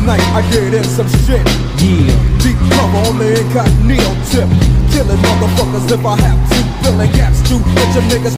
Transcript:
night I get in some shit. Yeah. Deep cover on the incognito tip. Killing motherfuckers if I have to. Filling gaps to let your niggas